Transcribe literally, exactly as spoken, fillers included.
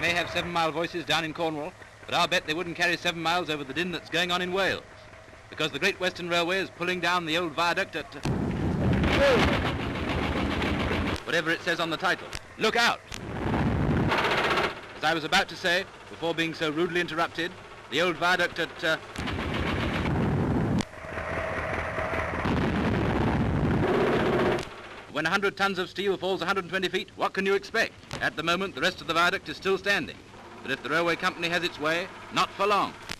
may have seven-mile voices down in Cornwall, but I'll bet they wouldn't carry seven miles over the din that's going on in Wales, because the Great Western Railway is pulling down the old viaduct at... Uh, whatever it says on the title. Look out! As I was about to say, before being so rudely interrupted, the old viaduct at... Uh, When one hundred tons of steel falls one hundred twenty feet, what can you expect? At the moment, the rest of the viaduct is still standing. But if the railway company has its way, not for long.